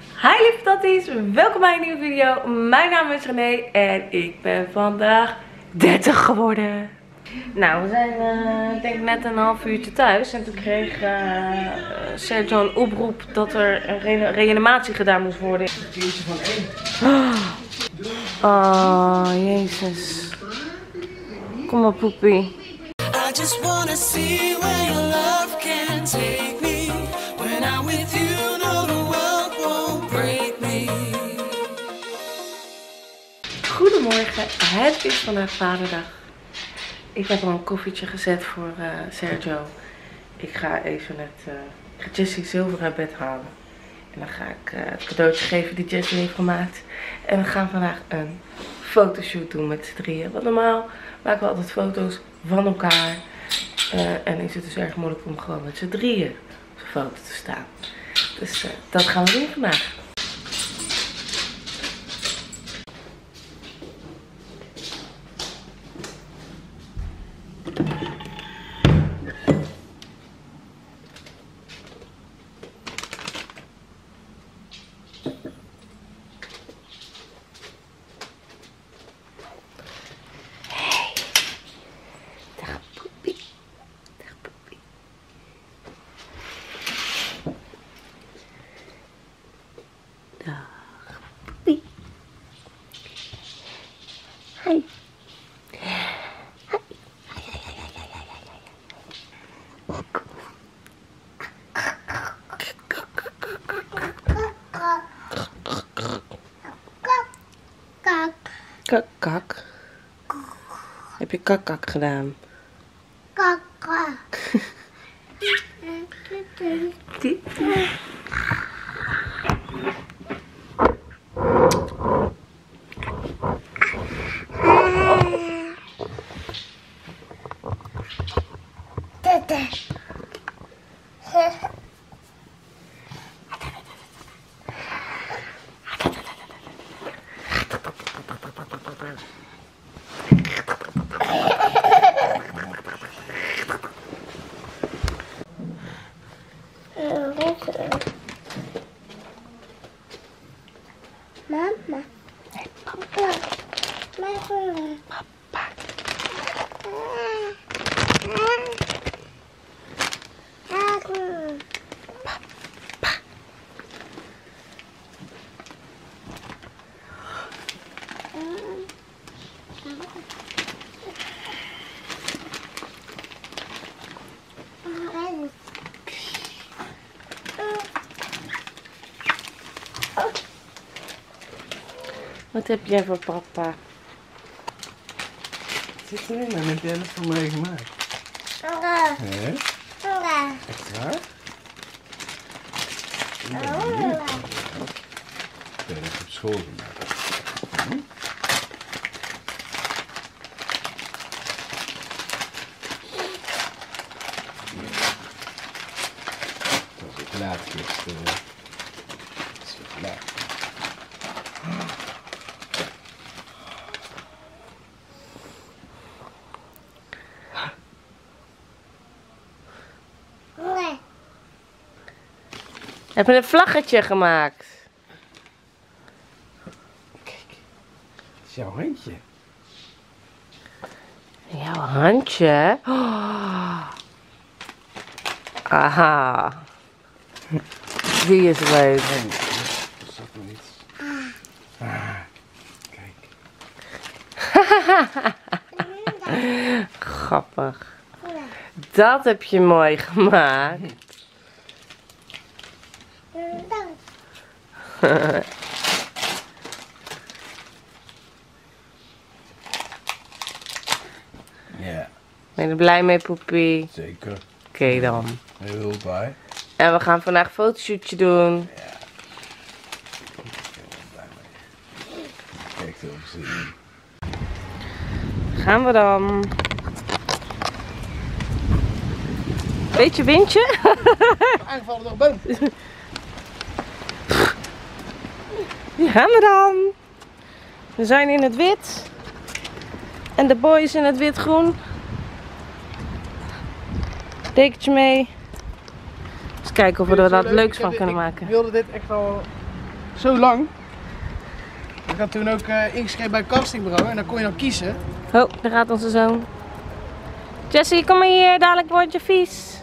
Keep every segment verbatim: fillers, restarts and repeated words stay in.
Hi lieve tatties, welkom bij een nieuwe video. Mijn naam is René en ik ben vandaag dertig geworden. Nou, we zijn uh, denk ik net een half uurtje thuis en toen kreeg uh, Sergio een oproep dat er een re reanimatie gedaan moest worden. Oh, jezus. Kom op poepie. I just wanna see where your love can take me. When I'm with you, no the world won't break me. Goedemorgen, het is vandaag Vaderdag. Ik heb al een koffietje gezet voor uh, Sergio. Ik ga even het, uh, ik ga Jessie zilver uit bed halen. En dan ga ik uh, het cadeautje geven die Jessie heeft gemaakt. En we gaan vandaag een fotoshoot doen met z'n drieën. Want normaal maken we altijd foto's van elkaar. Uh, en is het dus erg moeilijk om gewoon met z'n drieën op de foto te staan. Dus uh, dat gaan we doen vandaag. Hi. Kak, kak. Heb je kak, kak gedaan? Kak, kak. Mama. Nee, papa. Mama. Papa. Papa. Wat heb jij voor papa? Wat zit erin? En heb jij dat voor mij gemaakt? Ja. Hé? Ja. Echt waar? Ik ben Ja. benieuwd. Ik ben het op school gemaakt. Hm? Dat is het laatste. Dat is het laatste. Nee. Heb je een vlaggetje gemaakt? Kijk, het is jouw handje. Jouw handje? Oh. Aha. Die is leuk. Nee, dat zat nog iets. Ah, kijk. Grappig. Dat heb je mooi gemaakt. Dank. Ja, Ben je er blij mee, poepie? zeker. Oké okay, dan. Heel blij. En we gaan vandaag een fotoshootje doen. Ja. Ik ben heel blij mee. Kijk, heel veel zin in. Gaan we dan. Beetje windje? Aangevallen door een boom. Hier gaan we dan. We zijn in het wit. En de boys in het wit-groen. Dekentje mee. Eens kijken of we er wat leuks van kunnen maken. Ik wilde dit echt al zo lang. Ik had toen ook uh, ingeschreven bij het castingbureau en dan kon je dan kiezen. Oh, daar gaat onze zoon. Jessie, kom maar hier, dadelijk word je vies.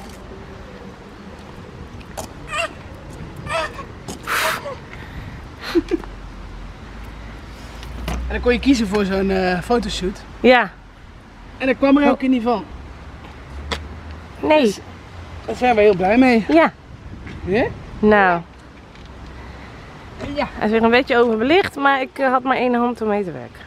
En dan kon je kiezen voor zo'n uh, fotoshoot. Ja. En daar kwam er elke keer niet van. Nee. Dus daar zijn we heel blij mee. Ja. Ja? Nou. Ja. Hij is weer een beetje overbelicht, maar ik uh, had maar één hand om mee te werken.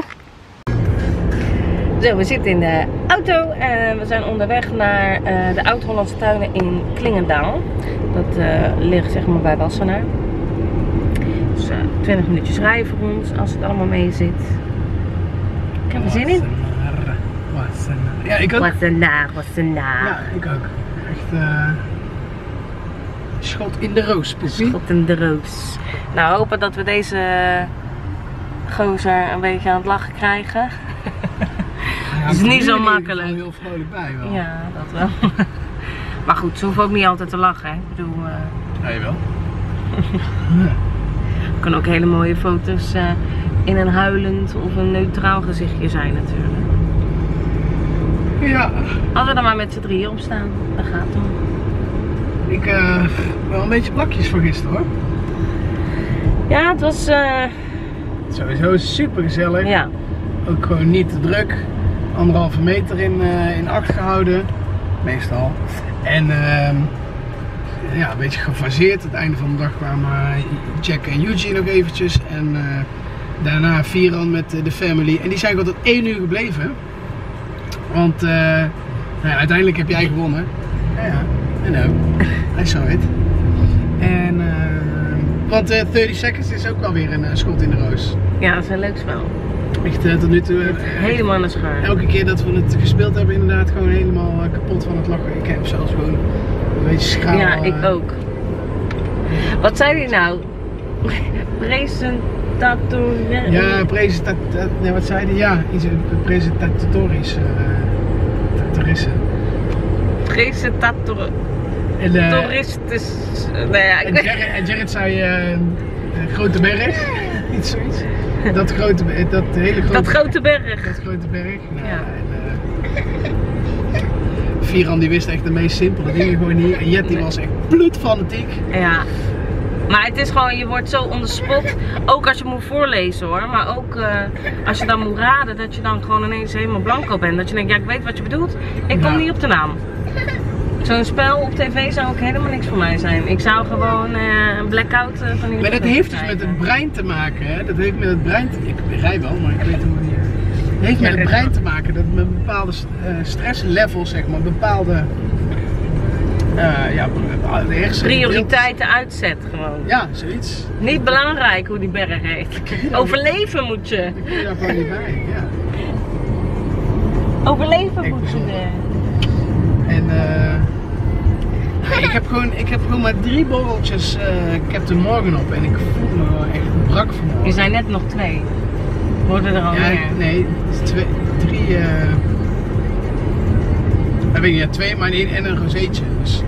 Zo, we zitten in de auto en we zijn onderweg naar uh, de Oud-Hollandse tuinen in Klingendaal. Dat uh, ligt zeg maar bij Wassenaar. Dus uh, twintig minuutjes rijden voor ons als het allemaal mee zit. Ik heb er zin in. Wassenaar. Ja, ik ook. Wassenaar, Wassenaar. Ja, ik ook. Echt uh, schot in de roos, poepie. Schot in de roos. Nou, hopen dat we deze gozer een beetje aan het lachen krijgen. Ja, het is niet zo er makkelijk. er heel vrolijk bij wel. Ja, dat wel. Maar goed, ze hoeven ook niet altijd te lachen, hè. Ik bedoel... Uh... Ja, jawel. Het kan ook hele mooie foto's uh, in een huilend of een neutraal gezichtje zijn natuurlijk. Ja. Als we er maar met z'n drieën op staan, dat gaat dan. Ik uh, wel een beetje plakjes van gisteren hoor. Ja, het was... Uh... Sowieso super gezellig. Ja. Ook gewoon niet te druk. Anderhalve meter in, uh, in acht gehouden. Meestal. En uh, ja, een beetje gefaseerd. Aan het einde van de dag kwamen Jack en Eugene nog eventjes. En uh, daarna Vieran met uh, de family. En die zijn gewoon tot één uur gebleven. Want uh, nou ja, uiteindelijk heb jij gewonnen. Ja, ja. I know. I saw it. En uh, want uh, dertig seconds is ook wel weer een uh, schot in de roos. Ja, dat is een leuk spel. Echt uh, tot nu toe. Uh, helemaal aan de schaar. Elke keer dat we het gespeeld hebben, inderdaad gewoon helemaal uh, kapot van het lachen. Ik heb zelfs gewoon een beetje schaal. Ja, ik uh, ook. Wat zei hij nou? Presentator. Ja, presentator. Nee, wat zei hij? Ja, iets presentatorisch. Uh, Toeristen. Presentator. En, uh, Toeristisch. Nee, ja, en, Jared, en Jared zei uh, Grote Berg. Iets zoiets. Dat, grote, dat hele grote Dat grote berg. Dat grote berg. Nou, ja. En, uh, Vieran die wist echt de meest simpele dingen gewoon niet. En Jet die was echt bloedfanatiek. Ja. Maar het is gewoon, je wordt zo on the spot. Ook als je moet voorlezen hoor. Maar ook uh, als je dan moet raden, dat je dan gewoon ineens helemaal blanco bent. Dat je denkt, ja ik weet wat je bedoelt. Ik kom ja. niet op de naam. Zo'n spel op tv zou ook helemaal niks voor mij zijn. Ik zou gewoon uh, een blackout uh, van die. Maar dat heeft dus met het brein te maken, hè? Dat heeft met het brein te maken. Ik rij wel, maar ik weet hoe niet. Het heeft met het brein te maken dat met bepaalde uh, stresslevels, zeg maar, bepaalde uh, ja, de hersenen. Prioriteiten uitzet gewoon. Ja, zoiets. Niet belangrijk hoe die berg heet. Overleven moet je. Dan kun je daar gewoon niet bij, ja. Overleven moet je. En uh, ik heb gewoon, ik heb gewoon maar drie borreltjes uh, Captain Morgan op en ik voel me wel echt brak vanmorgen. Er zijn net nog twee. Worden er al ja, meer? Nee, twee, drie. Uh, ik weet niet, ja, twee, maar één en een rozeetje. Dus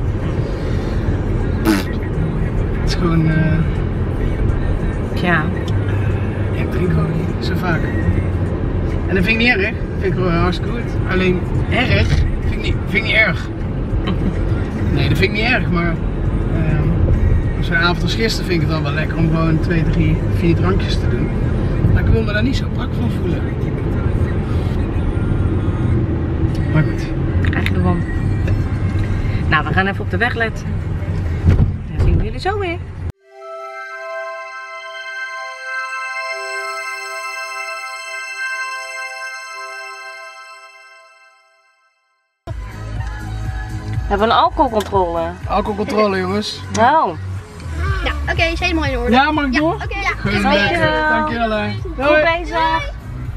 het is gewoon. Uh, ja. Ik drink gewoon niet zo vaak. En dat vind ik niet erg. Dat vind ik wel hartstikke goed. Alleen erg. Vind ik niet, vind ik niet erg. Nee, dat vind ik niet erg, maar uh, op zo'n avond als gisteren vind ik het dan wel lekker om gewoon twee, drie, vier drankjes te doen. Maar ik wil me daar niet zo brak van voelen. Maar goed. Eigenlijk wel. Nou, we gaan even op de weg letten. Dan zien we jullie zo weer. We hebben een alcoholcontrole. Alcoholcontrole, jongens. Nou. Ja, oké, okay, is helemaal in orde. Ja, mag ik door? Oké, okay, ja. Goed, dankjewel. Dankjewel. Hè. Goed bezig.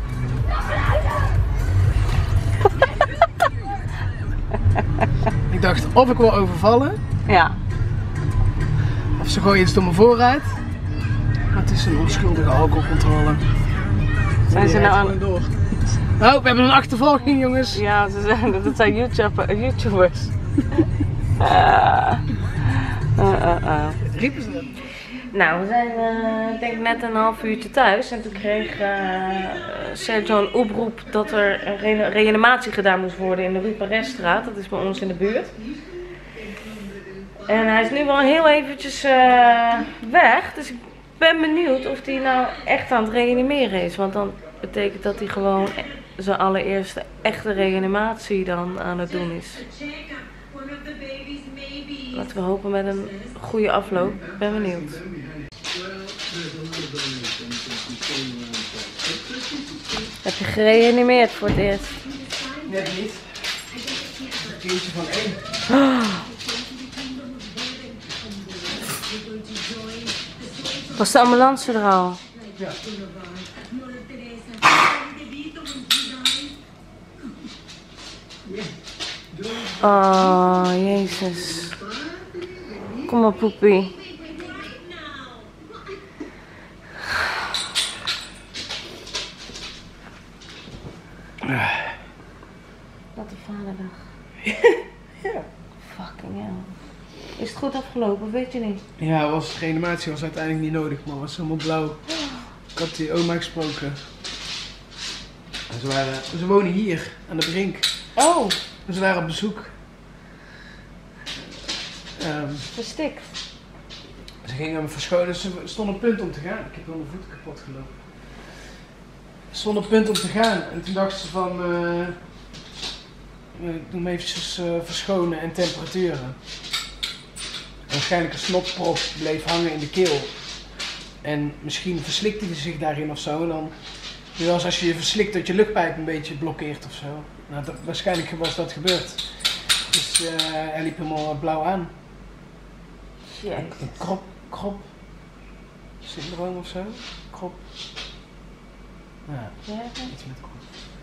Ik dacht of ik wil overvallen. Ja. Of ze gooien iets door mijn voorruit. Maar het is een onschuldige alcoholcontrole. Zijn ze nou aan... door. Nou, we hebben een achtervolging, jongens. Ja, ze zijn, dat zijn YouTube, YouTubers. uh, uh, uh, uh. Riepen ze dat? Nou, we zijn uh, ik denk net een half uurtje thuis en toen kreeg uh, Sergio een oproep dat er een re reanimatie gedaan moest worden in de Rue Perez-straat. Dat is bij ons in de buurt. En hij is nu wel heel eventjes uh, weg, dus ik ben benieuwd of hij nou echt aan het reanimeren is. Want dan betekent dat hij gewoon zijn allereerste echte reanimatie dan aan het doen is. Laten we hopen met een goede afloop. Ik ben benieuwd. Heb je gereanimeerd voor het eerst? Net niet. Een kindje van één. Oh. Was de ambulance er al? Ja. Oh, jezus. Kom maar, poepie. Wat een vaderdag. Ja. Fucking hell. Is het goed afgelopen of weet je niet? Ja, was, reanimatie was uiteindelijk niet nodig, maar was helemaal blauw. Ik had die oma gesproken. En ze, waren, ze wonen hier, aan de Brink. Oh. En ze waren op bezoek. Um, Verstikt. Ze gingen me verschonen, ze stonden op punt om te gaan. Ik heb wel mijn voeten kapot gelopen. Ze stonden op punt om te gaan en toen dachten ze van, uh, ik doe me eventjes uh, verschonen en temperaturen. En waarschijnlijk een snotprop bleef hangen in de keel. En misschien verslikte hij zich daarin of zo. En dan, zoals als je je verslikt dat je luchtpijp een beetje blokkeert of zo. Nou, dat, waarschijnlijk was dat gebeurd. Dus uh, hij liep helemaal blauw aan. Jezus. Een krop, krop syndroom of zo. Krop. Ja, Ja, iets met krop.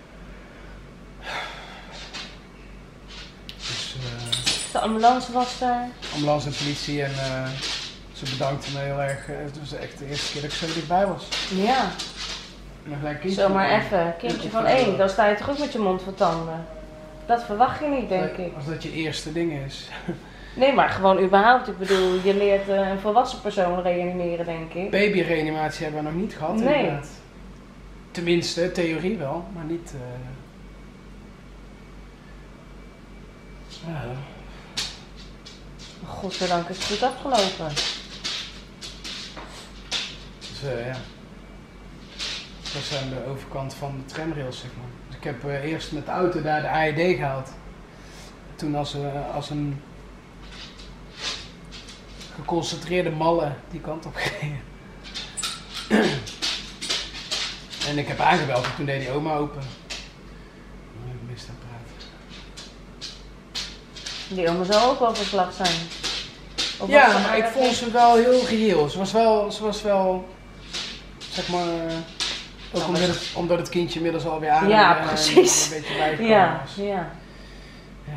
Dus uh, de ambulance was daar. ambulance en politie en uh, ze bedankten me heel erg. Uh, het was echt de eerste keer dat ik zo dichtbij was. Ja. En dan gelijk kindje. Zomaar even. Kindje van één. Dan sta je toch ook met je mond vol tanden. Dat verwacht je niet, denk ik. Als dat je eerste ding is. Nee, maar gewoon überhaupt. Ik bedoel, je leert uh, een volwassen persoon reanimeren, denk ik. Babyreanimatie hebben we nog niet gehad, Nee. inderdaad. Tenminste, theorie wel, maar niet... Uh... Ja. Godzijdank is het goed afgelopen. Dus uh, ja. Dat is aan de overkant van de tramrails, zeg maar. Dus ik heb uh, eerst met de auto daar de A E D gehaald. Toen als, uh, als een geconcentreerde malle die kant op gereden. En ik heb aangebeld en toen deed die oma open. Ik mis aan praten. Die oma zou ook wel verslag zijn. Of Ja, was ze maar ik maar vond ze wel heel reëel. Ze was wel, ze was wel, zeg maar, ook Ja, omdat, maar- het, omdat het kindje inmiddels alweer aan Ja, en, en precies. een beetje bijgekomen Ja, was. ja. Ja.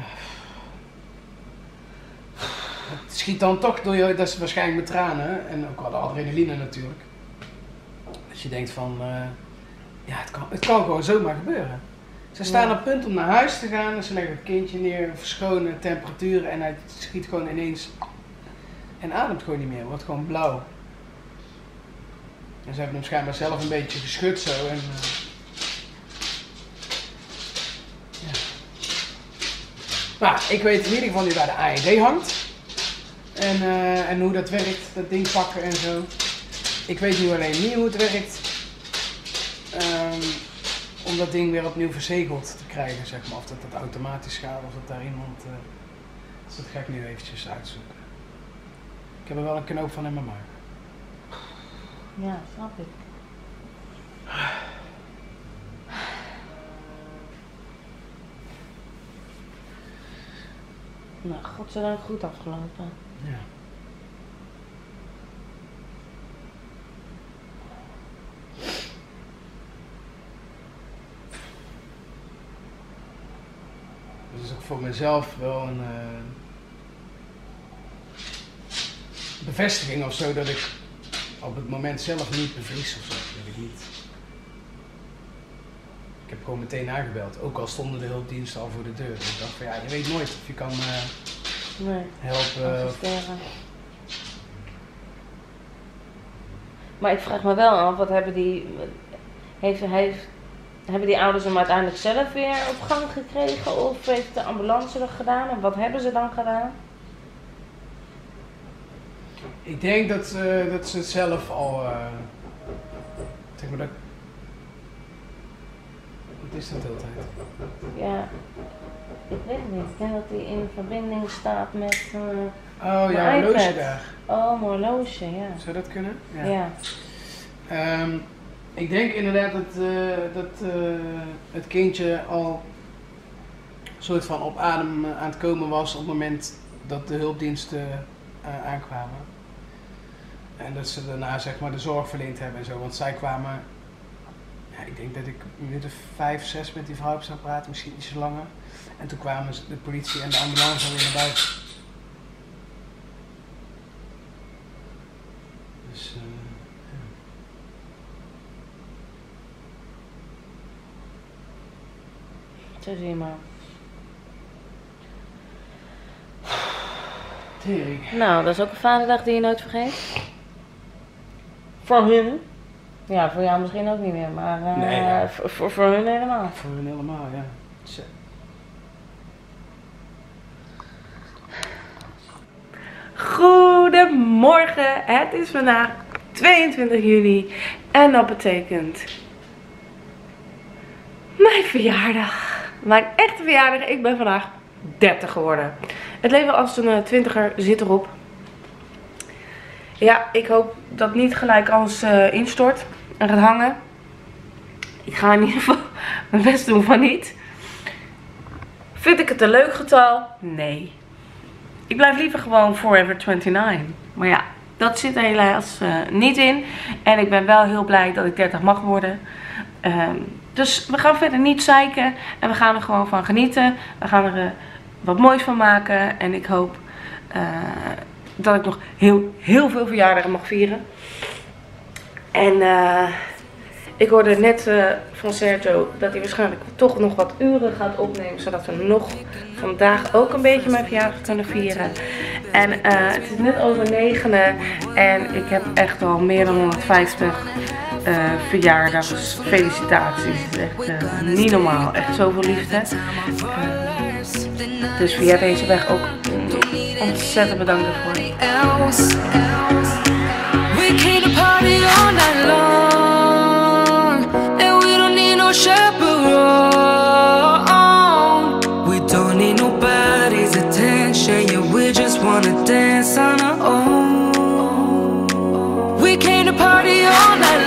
Het schiet dan toch door je, dat is waarschijnlijk met tranen en ook wel de adrenaline natuurlijk. Dus je denkt van, uh, ja, het kan, het kan gewoon zomaar gebeuren. Ze staan Ja. op punt om naar huis te gaan en ze leggen het kindje neer, verschonen, temperaturen en hij schiet gewoon ineens en ademt gewoon niet meer, wordt gewoon blauw. En ze hebben hem schijnbaar zelf een beetje geschud zo en... Uh, ja. Maar ik weet in ieder geval nu waar de A E D hangt. En, uh, en hoe dat werkt, dat ding pakken en zo. Ik weet nu alleen niet hoe het werkt. Um, om dat ding weer opnieuw verzegeld te krijgen, zeg maar. Of dat dat automatisch gaat, of dat daar iemand... Uh, dus dat ga ik nu eventjes uitzoeken. Ik heb er wel een knoop van in mijn maag. Ja, snap ik. Nou, godzijdank goed afgelopen. Ja. Dat is ook voor mezelf wel een uh, bevestiging of zo dat ik op het moment zelf niet bevries of zo. Dat ik niet. Ik heb gewoon meteen aangebeld, ook al stonden de hulpdiensten al voor de deur. Dus ik dacht van ja, je weet nooit of je kan uh, Nee, helpen. Of... assisteren. Maar ik vraag me wel af, wat hebben die, heeft, heeft, hebben die ouders hem uiteindelijk zelf weer op gang gekregen? Of heeft de ambulance dat gedaan? En wat hebben ze dan gedaan? Ik denk dat, uh, dat ze het zelf al... Uh, zeg maar dat... Wat is dat de hele tijd? Ja, ik weet het niet. Ik denk dat hij in verbinding staat met... Uh, oh ja, een horloge daar. Oh, een horloge, ja. Zou dat kunnen? Ja. ja. Um, ik denk inderdaad dat, uh, dat uh, het kindje al een soort van op adem aan het komen was op het moment dat de hulpdiensten uh, aankwamen. En dat ze daarna zeg maar de zorg verleend hebben en zo. Want zij kwamen, ja, ik denk dat ik minuten vijf, zes met die vrouw heb staan praten, misschien iets langer. En toen kwamen de politie en de ambulance alweer naar buiten. Dus, uh, ja. Zo zie je maar. Tering. Nou, dat is ook een vaderdag die je nooit vergeet. Voor hun. Ja, voor jou misschien ook niet meer, maar uh, nee, ja. voor, voor, voor hun helemaal. Voor hun helemaal, ja. Zo. Goedemorgen, het is vandaag tweeëntwintig juli en dat betekent mijn verjaardag. Mijn echte verjaardag, ik ben vandaag dertig geworden. Het leven als een twintiger zit erop. Ja, ik hoop dat niet gelijk alles uh, instort en gaat hangen. Ik ga in ieder geval mijn best doen van niet. Vind ik het een leuk getal? Nee. Ik blijf liever gewoon forever negenentwintig. Maar ja, dat zit er helaas uh, niet in. En ik ben wel heel blij dat ik dertig mag worden. Um, dus we gaan verder niet zeiken. En we gaan er gewoon van genieten. We gaan er uh, wat moois van maken. En ik hoop uh, dat ik nog heel, heel veel verjaardagen mag vieren. En uh, ik hoorde net uh, van Sergio dat hij waarschijnlijk toch nog wat uren gaat opnemen. Zodat we nog vandaag ook een beetje mijn verjaardag kunnen vieren. En uh, het is net over negenen. En ik heb echt al meer dan honderdvijftig uh, verjaardagsfelicitaties. Het is echt uh, niet normaal. Echt zoveel liefde. Uh, dus via deze weg ook ontzettend bedankt ervoor. We came to party all night long, and we don't need no chaperone. We don't need nobody's attention, yeah, we just wanna dance on our own. We came to party all night long.